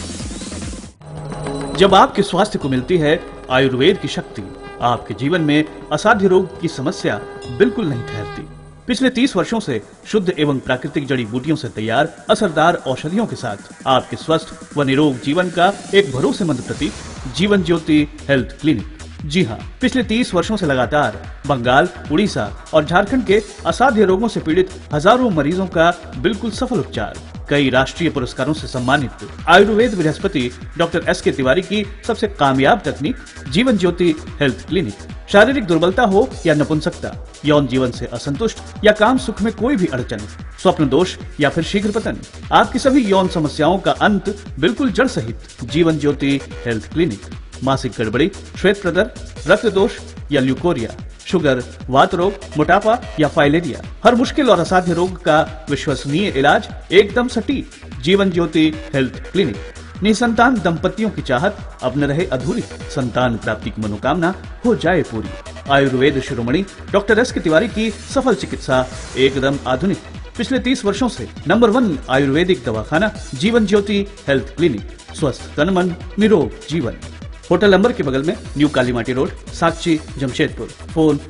जब आपके स्वास्थ्य को मिलती है आयुर्वेद की शक्ति, आपके जीवन में असाध्य रोग की समस्या बिल्कुल नहीं ठहरती। पिछले 30 वर्षों से शुद्ध एवं प्राकृतिक जड़ी बूटियों से तैयार असरदार औषधियों के साथ आपके स्वस्थ व निरोग जीवन का एक भरोसेमंद प्रतीक जीवन ज्योति हेल्थ क्लिनिक। जी हाँ, पिछले 30 वर्षों से लगातार बंगाल, उड़ीसा और झारखंड के असाध्य रोगों से पीड़ित हजारों मरीजों का बिल्कुल सफल उपचार, कई राष्ट्रीय पुरस्कारों से सम्मानित आयुर्वेद बृहस्पति डॉक्टर SK तिवारी की सबसे कामयाब तकनीक जीवन ज्योति हेल्थ क्लिनिक। शारीरिक दुर्बलता हो या नपुंसकता, यौन जीवन से असंतुष्ट या काम सुख में कोई भी अड़चन, स्वप्न दोष या फिर शीघ्र पतन, आपकी सभी यौन समस्याओं का अंत बिल्कुल जड़ सहित जीवन ज्योति हेल्थ क्लिनिक। मासिक गड़बड़ी, श्वेत प्रदर, रक्त दोष या ल्यूकोरिया, शुगर, वात रोग, मोटापा या फाइलेरिया, हर मुश्किल और असाध्य रोग का विश्वसनीय इलाज एकदम सटीक जीवन ज्योति हेल्थ क्लिनिक। निसंतान दंपतियों की चाहत अब न रहे अधूरी, संतान प्राप्ति की मनोकामना हो जाए पूरी। आयुर्वेद शिरोमणि डॉक्टर SK तिवारी की सफल चिकित्सा एकदम आधुनिक। पिछले 30 वर्षों से नंबर 1 आयुर्वेदिक दवाखाना जीवन ज्योति हेल्थ क्लिनिक। स्वस्थ तन मन, निरोग जीवन। होटल नंबर के बगल में, new Kalimati road, Sakchi, Jamshedpur. Phone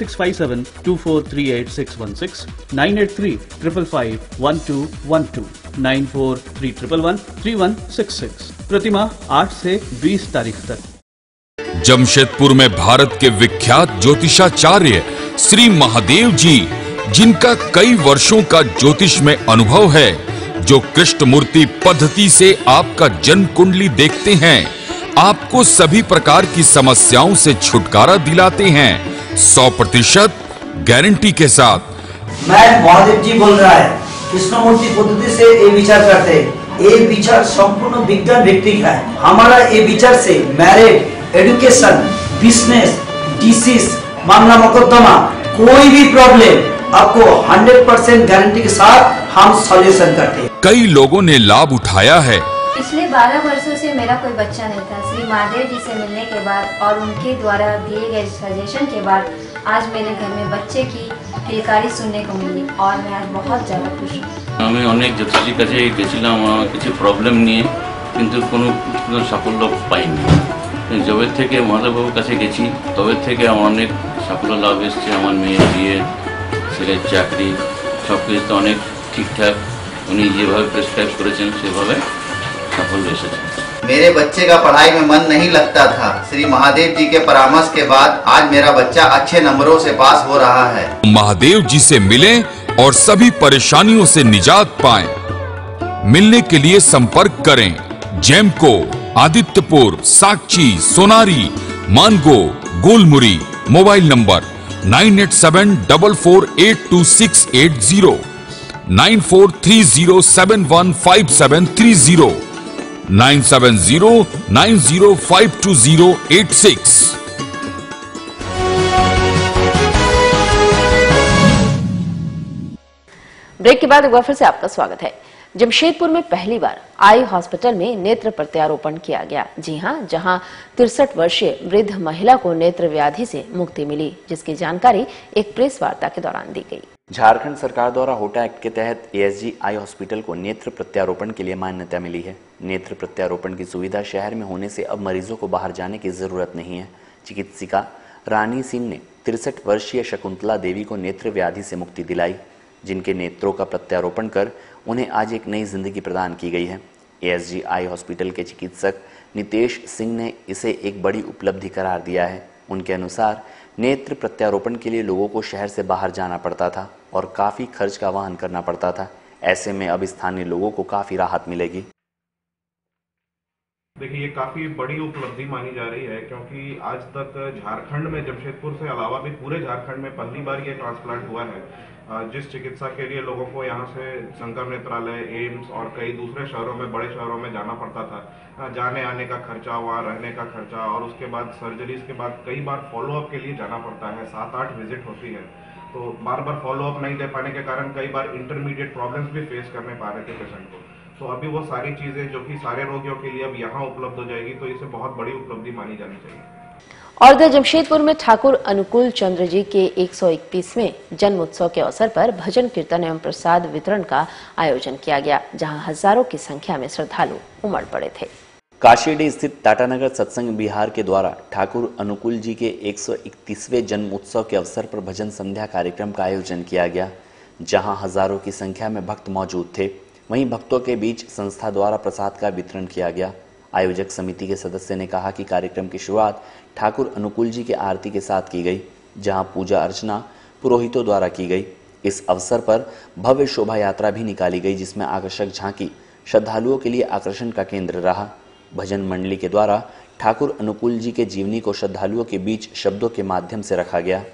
0657243816, 9835551212, 9431113166। प्रतिमाह 8 से 20 तारीख तक। जमशेदपुर में भारत के विख्यात ज्योतिषाचार्य श्री महादेव जी, जिनका कई वर्षों का ज्योतिष में अनुभव है, जो कृष्णमूर्ति पद्धति से आपका जन्म कुंडली देखते हैं, आपको सभी प्रकार की समस्याओं से छुटकारा दिलाते हैं 100% गारंटी के साथ। मैं महादेव जी बोल रहा है। कृष्णमूर्ति पद्धति से ये विचार करते हैं। ये विचार संपूर्ण विज्ञान व्यक्ति है। हमारा ये विचार से मैरिज, एजुकेशन, बिजनेस, डिसीज, मामला मुकदमा, कोई भी प्रॉब्लम आपको 100% गारंटी के साथ हम सॉल्यूशन करते हैं। कई लोगों ने लाभ उठाया है। पिछले 12 वर्षों से मेरा कोई बच्चा नहीं था। श्री महादेव जी से मिलने के बाद और उनके द्वारा दिए गए सजेशन के बाद आज मेरे घर में बच्चे की किलकारी सुनने को मिली और मैं आज बहुत ज़्यादा खुश हूँ। আমি অনেক জ্যোতিষীর কাছে গেছিলাম, কিছু প্রবলেম নিয়ে, কিন্তু কোনো সাফল্য পাইনি। যবে থেকে মহাদেববাবুর কাছে গেছি তবে থেকে আমার অনেক সাফল্য লাভ এসছে। আমার মেয়ের বিয়ে, ছেলের চাকরি, সব কিছু তো অনেক ঠিকঠাক উনি যেভাবে প্রেসক্রাইব করেছেন সেভাবে সাফল্য এসেছে। मेरे बच्चे का पढ़ाई में मन नहीं लगता था। श्री महादेव जी के परामर्श के बाद आज मेरा बच्चा अच्छे नंबरों से पास हो रहा है। महादेव जी से मिलें और सभी परेशानियों से निजात पाएं। मिलने के लिए संपर्क करें Jemco, Adityapur, Sakchi, Sonari, Mango, Golmuri. Mobile number 9874482680, 9430715730, 9709052086। Break के बाद एक बार फिर से आपका स्वागत है। जमशेदपुर में पहली बार आई हॉस्पिटल में नेत्र प्रत्यारोपण किया गया। जी हां, जहां 63 वर्षीय वृद्ध महिला को नेत्र व्याधि से मुक्ति मिली, जिसकी जानकारी एक प्रेस वार्ता के दौरान दी गई। झारखंड सरकार द्वारा होटा एक्ट के तहत ASG आई हॉस्पिटल को नेत्र प्रत्यारोपण के लिए मान्यता मिली है। नेत्र प्रत्यारोपण की सुविधा शहर में होने से अब मरीजों को बाहर जाने की जरूरत नहीं है। चिकित्सिका रानी सिंह ने 63 वर्षीय शकुंतला देवी को नेत्र व्याधि से मुक्ति दिलाई, जिनके नेत्रों का प्रत्यारोपण कर उन्हें आज एक नई जिंदगी प्रदान की गई है। ASG आई हॉस्पिटल के चिकित्सक नितेश सिंह ने इसे एक बड़ी उपलब्धि करार दिया है। उनके अनुसार नेत्र प्रत्यारोपण के लिए लोगों को शहर से बाहर जाना पड़ता था और काफी खर्च का वहन करना पड़ता था। ऐसे में अब स्थानीय लोगों को काफी राहत मिलेगी। देखिए, ये काफ़ी बड़ी उपलब्धि मानी जा रही है, क्योंकि आज तक झारखंड में जमशेदपुर से अलावा भी पूरे झारखंड में पहली बार ये ट्रांसप्लांट हुआ है। जिस चिकित्सा के लिए लोगों को यहाँ से शंकर नेत्रालय, एम्स और कई दूसरे शहरों में, बड़े शहरों में जाना पड़ता था, जाने आने का खर्चा, वहाँ रहने का खर्चा, और उसके बाद सर्जरीज के बाद कई बार फॉलोअप के लिए जाना पड़ता है, 7-8 विजिट होती है। तो बार बार फॉलोअप नहीं दे पाने के कारण कई बार इंटरमीडिएट प्रॉब्लम्स भी फेस करने पा रहे थे पेशेंट को। तो अभी वो सारी चीजें जो कि सारे रोगियों के लिए अब यहाँ उपलब्ध हो जाएगी, तो इसे बहुत बड़ी उपलब्धि मानी जानी चाहिए। और इधर जमशेदपुर में ठाकुर अनुकूल चंद्र जी के 121वें जन्मोत्सव के अवसर पर भजन कीर्तन एवं प्रसाद वितरण का आयोजन किया गया, जहां हजारों की संख्या में श्रद्धालु उमड़ पड़े थे। काशीडीह स्थित टाटानगर सत्संग विहार के द्वारा ठाकुर अनुकूल जी के 131वें जन्मोत्सव के अवसर पर भजन संध्या कार्यक्रम का आयोजन किया गया, जहां हजारों की संख्या में भक्त मौजूद थे। वहीं भक्तों के बीच संस्था द्वारा प्रसाद का वितरण किया गया। आयोजक समिति के सदस्य ने कहा कि कार्यक्रम की शुरुआत ठाकुर अनुकूल जी के आरती के साथ की गई, जहां पूजा अर्चना पुरोहितों द्वारा की गई। इस अवसर पर भव्य शोभा यात्रा भी निकाली गई, जिसमें आकर्षक झांकी श्रद्धालुओं के लिए आकर्षण का केंद्र रहा। भजन मंडली के द्वारा ठाकुर अनुकूल जी के जीवनी को श्रद्धालुओं के बीच शब्दों के माध्यम से रखा गया।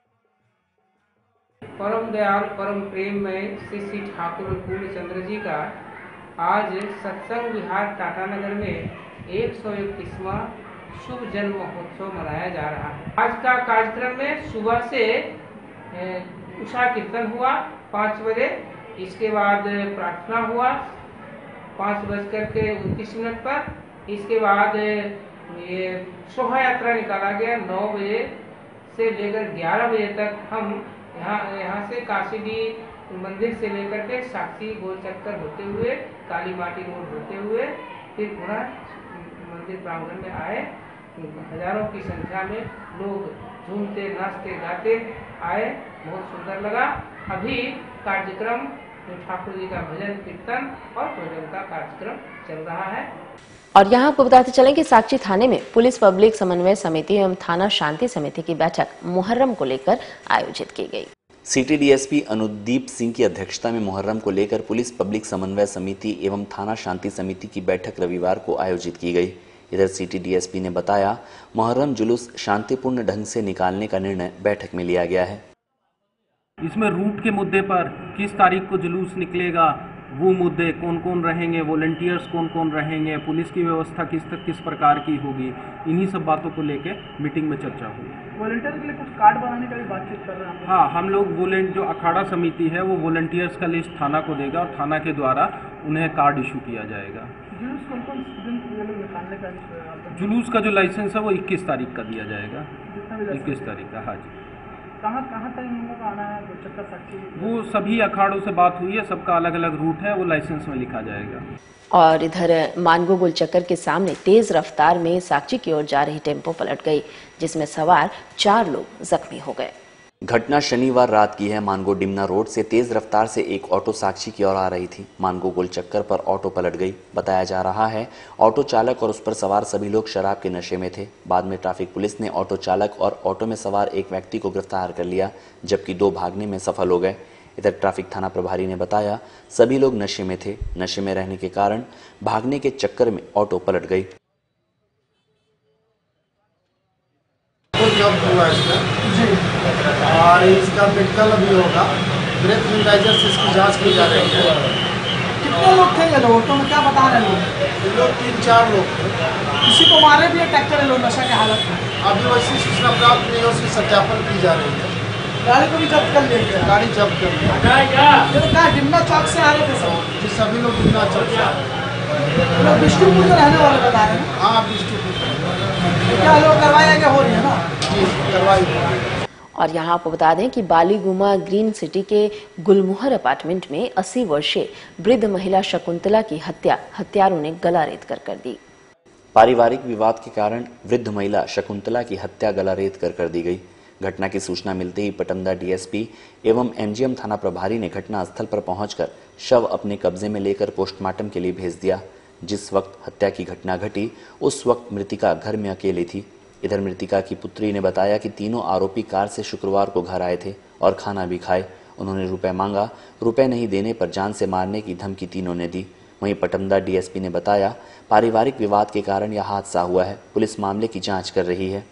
परम दयाल परम प्रेम में श्री ठाकुर अनुकूल चंद्र जी का आज सत्संग विहार टाटानगर में 121वां शुभ जन्म महोत्सव मनाया जा रहा है। आज का कार्यक्रम में सुबह से उषा कीर्तन हुआ 5 बजे, इसके बाद प्रार्थना हुआ 5:29 पर। इसके बाद ये शोभा यात्रा निकाला गया 9 बजे से लेकर 11 बजे तक। हम यहाँ से काशीडीह मंदिर से लेकर के साक्षी गोल चक्कर होते हुए, काली माटी रोड होते हुए, फिर पुनः मंदिर प्रांगण में आए। हजारों की संख्या में लोग झूमते नाचते गाते आए, बहुत सुंदर लगा। अभी कार्यक्रम ठाकुर जी का भजन कीर्तन और पूजन का कार्यक्रम चल रहा है। और यहाँ आपको बताते चलें कि साक्षी थाने में पुलिस पब्लिक समन्वय समिति एवं थाना शांति समिति की बैठक मुहर्रम को लेकर आयोजित की गई। सिटी डीएसपी अनुदीप सिंह की अध्यक्षता में मुहर्रम को लेकर पुलिस पब्लिक समन्वय समिति एवं थाना शांति समिति की बैठक रविवार को आयोजित की गई। इधर सिटी डीएसपी ने बताया, मुहर्रम जुलूस शांतिपूर्ण ढंग से निकालने का निर्णय बैठक में लिया गया है। इसमें रूट के मुद्दे पर किस तारीख को जुलूस निकलेगा, वो मुद्दे कौन कौन रहेंगे, वॉलंटियर्स कौन कौन रहेंगे, पुलिस की व्यवस्था किस प्रकार की होगी, इन्हीं सब बातों को लेके मीटिंग में चर्चा हुई। वॉलंटियर के लिए कुछ कार्ड बनाने का भी बातचीत कर रहे हैं। हाँ, हम लोग जो अखाड़ा समिति है वो वॉलंटियर्स का लिस्ट थाना को देगा और थाना के द्वारा उन्हें कार्ड इशू किया जाएगा। जुलूस कौन निकालने का? जुलूस का जो लाइसेंस है वो 21 तारीख का दिया जाएगा। 21 तारीख का। हाँ जी। कहाँ तक इन लोगों का आना है? गोलचक्कर साक्षी, वो सभी अखाड़ों से बात हुई है, सबका अलग अलग रूट है, वो लाइसेंस में लिखा जाएगा। और इधर मानगो गोलचक्कर के सामने तेज रफ्तार में साक्षी की ओर जा रही टेम्पो पलट गई, जिसमें सवार 4 लोग जख्मी हो गए। घटना शनिवार रात की है। मानगो डिमना रोड से तेज रफ्तार से एक ऑटो साक्षी की ओर आ रही थी। मानगो गोलचक्कर पर ऑटो पलट गई। बताया जा रहा है ऑटो चालक और उस पर सवार सभी लोग शराब के नशे में थे। बाद में ट्रैफिक पुलिस ने ऑटो चालक और ऑटो में सवार एक व्यक्ति को गिरफ्तार कर लिया, जबकि 2 भागने में सफल हो गए। इधर ट्रैफिक थाना प्रभारी ने बताया, सभी लोग नशे में थे। नशे में रहने के कारण भागने के चक्कर में ऑटो पलट गई। और इसका मेडिकल अभी होगा। ब्रेथ एनालाइजर से इसकी जांच की जा रही है। कितने लोग थे ये लोग? तो क्या बता रहे लोग? ये लोग 3-4 लोग थे। किसी को मारे भी है ट्रैक्टर लोग नशा के हालत में? अभी वैसी सूचना प्राप्त नहीं है, उसकी सत्यापन की जा रही है। गाड़ी को भी जब्त कर लिया गया? गाड़ी जब्त कर लिया। ये तो क्या डिमना चौक से आ रहे थे सब? जी, सभी लोग डिमना चौक से आ रहे हैं। लोग बिष्टुपुर के रहने वाले बता रहे हैं? हाँ, बिष्टुपुर। क्या लोग करवाई आगे हो रही है ना? जी, करवाई। और यहाँ आपको बता दें कि बालीगुमा ग्रीन सिटी के गुलमोहर अपार्टमेंट में 80 वर्षीय वृद्ध महिला शकुंतला की हत्या हत्यारों ने गला रेत कर दी। पारिवारिक विवाद के कारण वृद्ध महिला शकुंतला की हत्या गला रेत कर दी गई। घटना की सूचना मिलते ही पटंदा डीएसपी एवं एमजीएम थाना प्रभारी ने घटना स्थल पर पहुंचकर शव अपने कब्जे में लेकर पोस्टमार्टम के लिए भेज दिया। जिस वक्त हत्या की घटना घटी, उस वक्त मृतिका घर में अकेली थी। इधर मृतिका की पुत्री ने बताया कि तीनों आरोपी कार से शुक्रवार को घर आए थे और खाना भी खाए। उन्होंने रुपए मांगा, रुपए नहीं देने पर जान से मारने की धमकी तीनों ने दी। वहीं पटमदा डीएसपी ने बताया, पारिवारिक विवाद के कारण यह हादसा हुआ है। पुलिस मामले की जांच कर रही है।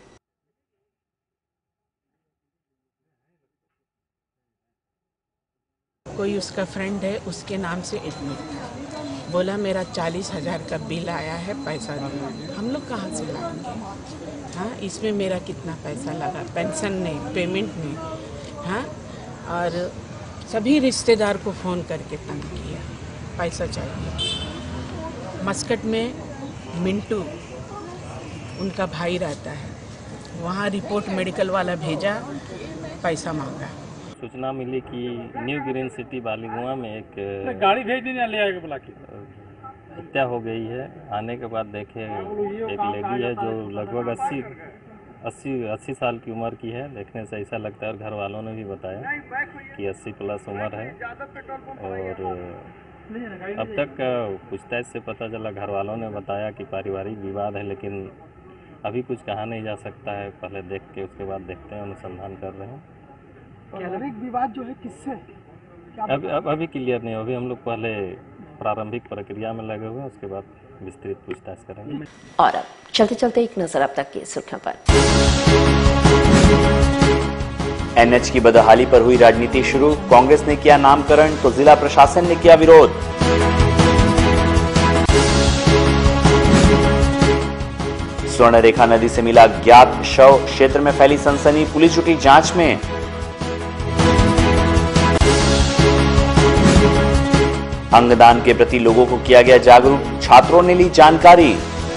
कोई उसका फ्रेंड है, उसके नाम से एडमिट था, बोला मेरा 40,000 का बिल आया है, पैसा दो। हम लोग कहाँ से लाएंगे? हाँ, इसमें मेरा कितना पैसा लगा, पेंशन नहीं, पेमेंट नहीं। हाँ, और सभी रिश्तेदार को फ़ोन करके तंग किया, पैसा चाहिए। मस्कट में मिंटू उनका भाई रहता है, वहाँ रिपोर्ट मेडिकल वाला भेजा, पैसा मांगा। सूचना मिली कि न्यू ग्रीन सिटी बालीगुआ में एक गाड़ी भेज देने ले आएगा बुला के हत्या हो गई है। आने के बाद देखे एक लेडी है जो लगभग 80 साल की उम्र की है। देखने से ऐसा लगता है और घर वालों ने भी बताया कि 80 प्लस उम्र है। और अब तक पूछताछ से पता चला, घर वालों ने बताया कि पारिवारिक विवाद है, लेकिन अभी कुछ कहा नहीं जा सकता है। पहले देख के उसके बाद देखते हैं, अनुसंधान कर रहे हैं। पारिवारिक विवाद जो है किससे? अभी क्लियर नहीं, अभी हम लोग पहले प्रारंभिक प्रक्रिया में लगे हुए हैं, उसके बाद विस्तृत पूछताछ करेंगे। और अब चलते चलते एक नजर अब तक की सुर्खियों पर। एनएच की बदहाली पर हुई राजनीति शुरू। कांग्रेस ने किया नामकरण तो जिला प्रशासन ने किया विरोध। स्वर्णरेखा नदी से मिला ज्ञात शव, क्षेत्र में फैली सनसनी, पुलिस जुटी जांच में। अंगदान के प्रति लोगों को किया गया जागरूक, छात्रों ने ली जानकारी।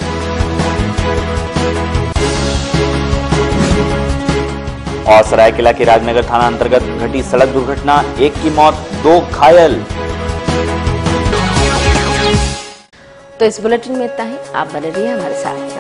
और सरायकेला के राजनगर थाना अंतर्गत घटी सड़क दुर्घटना, एक की मौत, 2 घायल। तो इस बुलेटिन में इतना ही। आप बने रहिए हमारे साथ।